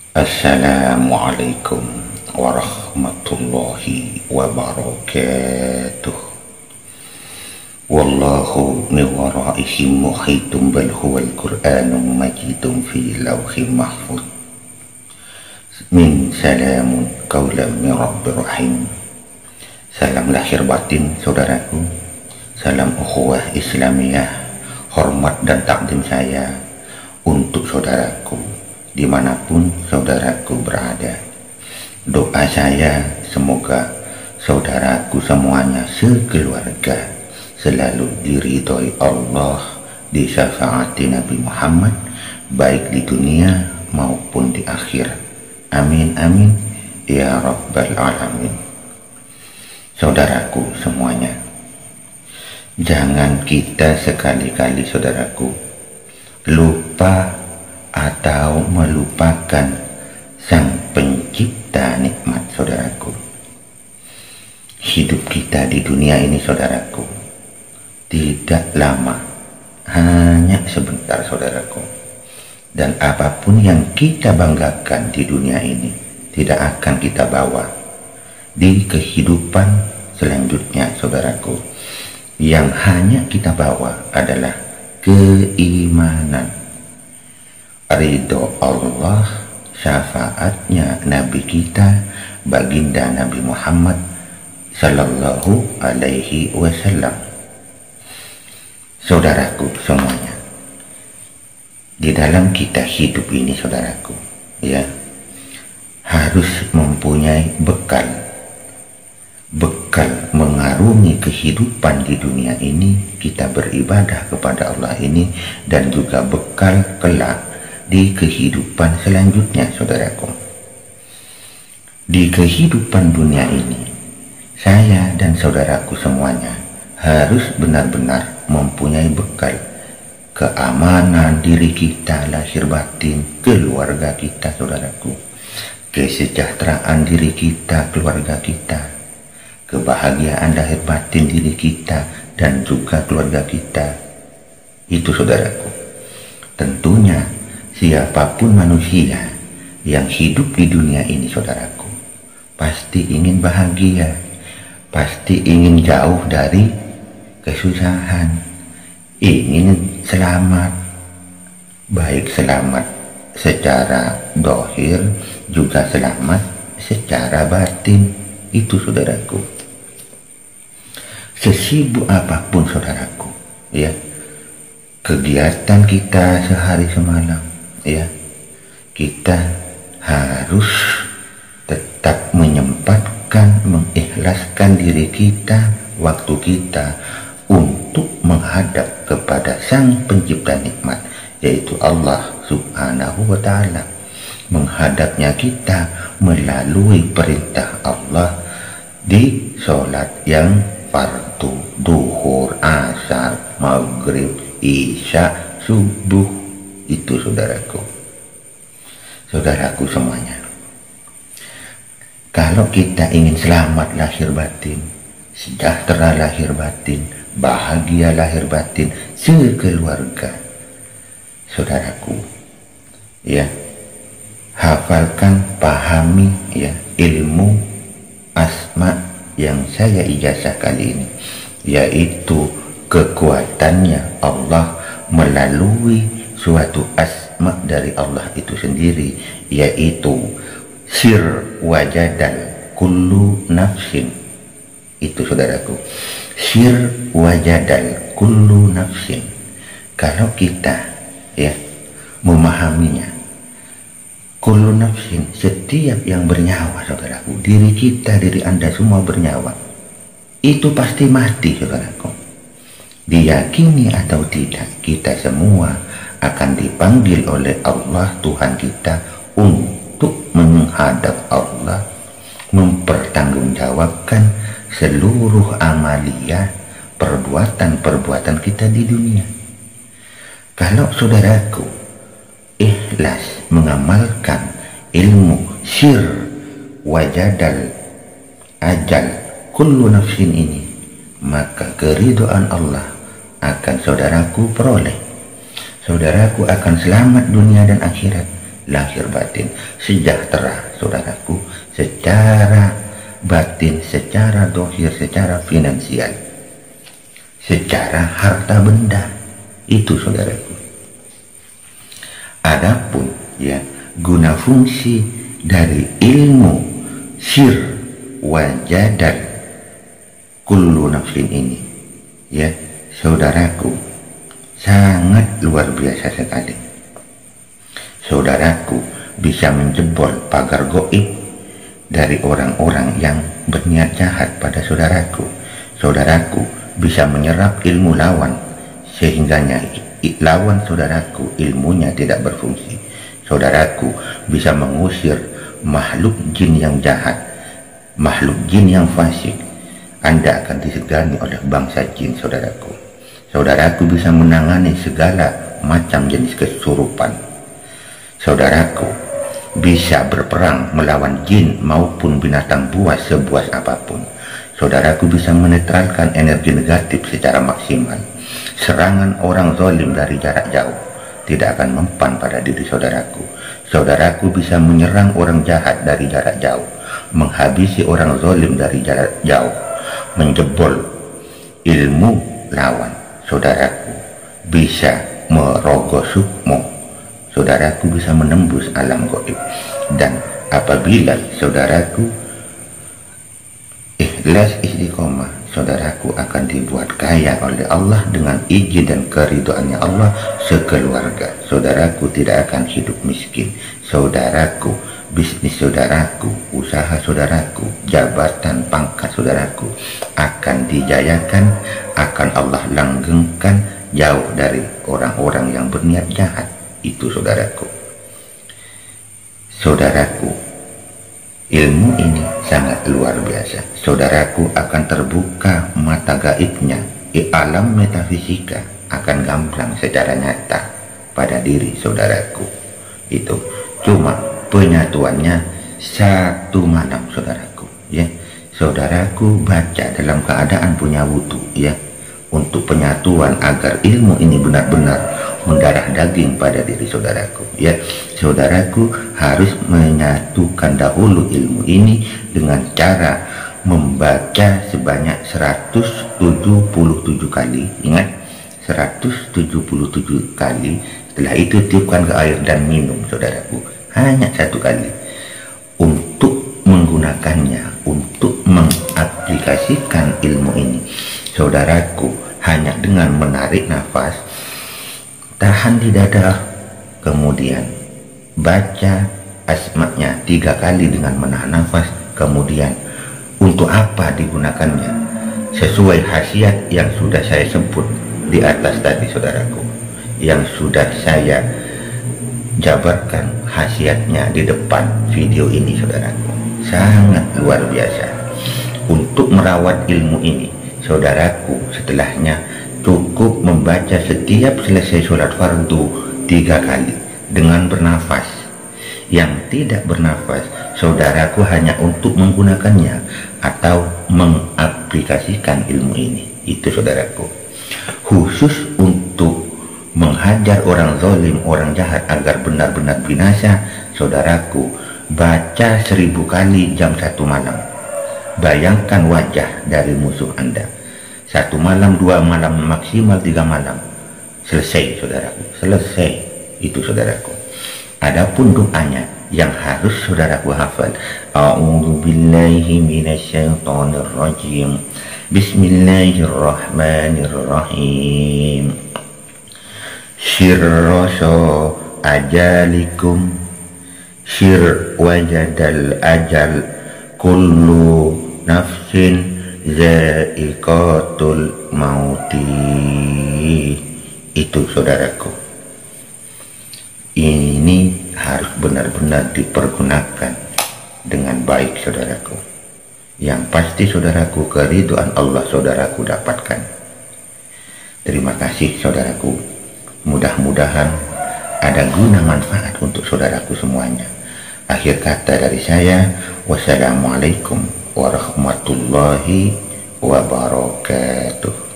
Assalamualaikum warahmatullahi wabarakatuh. Wallahu min waraihim muhitun bal huwal Qur'anun majidun fi lawhim mahfuz. Min salamun qaulan min rabbir rahim. Salam lahir batin saudaraku, salam ukhuwah Islamiyah, hormat dan takdim saya untuk saudaraku dimanapun saudaraku berada. Doa saya semoga saudaraku semuanya sekeluarga selalu diridhoi Allah, disyafaati Nabi Muhammad baik di dunia maupun di akhir. Amin amin ya rabbal alamin. Saudaraku semuanya, jangan kita sekali-kali saudaraku lupa atau melupakan Sang Pencipta nikmat saudaraku. Hidup kita di dunia ini saudaraku tidak lama, hanya sebentar saudaraku. Dan apapun yang kita banggakan di dunia ini tidak akan kita bawa di kehidupan selanjutnya saudaraku. Yang hanya kita bawa adalah keimanan, ridho Allah, syafaatnya Nabi kita baginda Nabi Muhammad sallallahu alaihi wasallam. Saudaraku semuanya, di dalam kita hidup ini saudaraku, ya, harus mempunyai bekal mengarungi kehidupan di dunia ini, kita beribadah kepada Allah ini, dan juga bekal kelak di kehidupan selanjutnya saudaraku. Di kehidupan dunia ini, saya dan saudaraku semuanya harus benar-benar mempunyai bekal keamanan diri kita lahir batin, keluarga kita saudaraku, kesejahteraan diri kita, keluarga kita, kebahagiaan lahir batin diri kita dan juga keluarga kita. Itu saudaraku. Tentunya siapapun manusia yang hidup di dunia ini saudaraku pasti ingin bahagia, pasti ingin jauh dari kesusahan, ingin selamat, baik selamat secara dohir juga selamat secara batin. Itu saudaraku. Sesibuk apapun saudaraku, ya, kegiatan kita sehari semalam, ya, kita harus tetap menyempatkan, mengikhlaskan diri kita, waktu kita untuk menghadap kepada Sang Pencipta nikmat, yaitu Allah Subhanahu wa ta'ala. Menghadapnya kita melalui perintah Allah di sholat yang fardu, duhur, asar, maghrib, isya, subuh. Itu saudaraku. Saudaraku semuanya, kalau kita ingin selamat lahir batin, sejahtera lahir batin, bahagia lahir batin sekeluarga, saudaraku, ya, hafalkan, pahami, ya, ilmu asma yang saya ijazah kali ini, yaitu kekuatannya Allah melalui suatu asma dari Allah itu sendiri, yaitu sir wajadal kullu nafsin. Itu saudaraku, sir wajadal kullu nafsin. Kalau kita, ya, memahaminya, kullu nafsin, setiap yang bernyawa saudaraku, diri kita, diri anda semua bernyawa, itu pasti mati saudaraku. Diyakini atau tidak, kita semua akan dipanggil oleh Allah Tuhan kita untuk menghadap Allah, mempertanggungjawabkan seluruh amalia, perbuatan-perbuatan kita di dunia. Kalau saudaraku ikhlas mengamalkan ilmu sir wajadal ajal kullu nafsin ini, maka keridhaan Allah akan saudaraku peroleh. Saudaraku akan selamat dunia dan akhirat, lahir batin sejahtera saudaraku, secara batin, secara dohir, secara finansial, secara harta benda. Itu saudaraku. Adapun ya guna fungsi dari ilmu sir wajadal kullu nafsin ini ya saudaraku, sangat luar biasa sekali. Saudaraku bisa menjebol pagar goib dari orang-orang yang berniat jahat pada saudaraku. Saudaraku bisa menyerap ilmu lawan sehingganya lawan saudaraku ilmunya tidak berfungsi. Saudaraku bisa mengusir makhluk jin yang jahat, makhluk jin yang fasik. Anda akan disegani oleh bangsa jin saudaraku. Saudaraku bisa menangani segala macam jenis kesurupan. Saudaraku bisa berperang melawan jin maupun binatang buas sebuas apapun. Saudaraku bisa menetralkan energi negatif secara maksimal. Serangan orang zalim dari jarak jauh tidak akan mempan pada diri saudaraku. Saudaraku bisa menyerang orang jahat dari jarak jauh, menghabisi orang zalim dari jarak jauh, menjebol ilmu lawan. Saudaraku bisa merogoh sukmo. Saudaraku bisa menembus alam gaib. Dan apabila saudaraku ikhlas istiqomah, saudaraku akan dibuat kaya oleh Allah dengan izin dan keridhaannya Allah sekeluarga. Saudaraku tidak akan hidup miskin. Saudaraku, bisnis saudaraku, usaha saudaraku, jabatan pangkat saudaraku akan dijayakan, akan Allah langgengkan jauh dari orang-orang yang berniat jahat. Itu saudaraku. Saudaraku, ilmu ini sangat luar biasa. Saudaraku akan terbuka mata gaibnya. Alam metafisika akan gamblang secara nyata pada diri saudaraku. Itu cuma penyatuannya satu malam saudaraku ya. Saudaraku baca dalam keadaan punya wudu ya, untuk penyatuan agar ilmu ini benar-benar mendarah daging pada diri saudaraku ya. Saudaraku harus menyatukan dahulu ilmu ini dengan cara membaca sebanyak 177 kali. Ingat, 177 kali. Setelah itu tiupkan ke air dan minum saudaraku, hanya satu kali. Untuk menggunakannya, untuk mengaplikasikan ilmu ini, saudaraku hanya dengan menarik nafas, tahan di dada, kemudian baca asma'nya 3 kali dengan menahan nafas. Kemudian untuk apa digunakannya? Sesuai khasiat yang sudah saya sebut di atas tadi saudaraku, yang sudah saya jabarkan khasiatnya di depan video ini saudaraku. Sangat luar biasa. Untuk merawat ilmu ini saudaraku, setelahnya cukup membaca setiap selesai sholat fardu 3 kali dengan bernafas. Yang tidak bernafas, saudaraku hanya untuk menggunakannya atau mengaplikasikan ilmu ini. Itu saudaraku. Khusus untuk menghajar orang zalim, orang jahat agar benar-benar binasa, saudaraku baca 1000 kali jam 1 malam. Bayangkan wajah dari musuh Anda. 1 malam, 2 malam, maksimal 3 malam. Selesai saudaraku, selesai. Itu saudaraku. Adapun doanya yang harus saudaraku hafal, a'udzubillahi minasyaitonirrajim, bismillahirrahmanirrahim, syirroso ajalikum, syir wajadal ajal, kullu nafsin za'iqatul mauti. Itu saudaraku. Ini harus benar-benar dipergunakan dengan baik saudaraku. Yang pasti saudaraku, keridhaan Allah saudaraku dapatkan. Terima kasih saudaraku. Mudah-mudahan ada guna manfaat untuk saudaraku semuanya. Akhir kata dari saya, wassalamualaikum warahmatullahi wabarakatuh.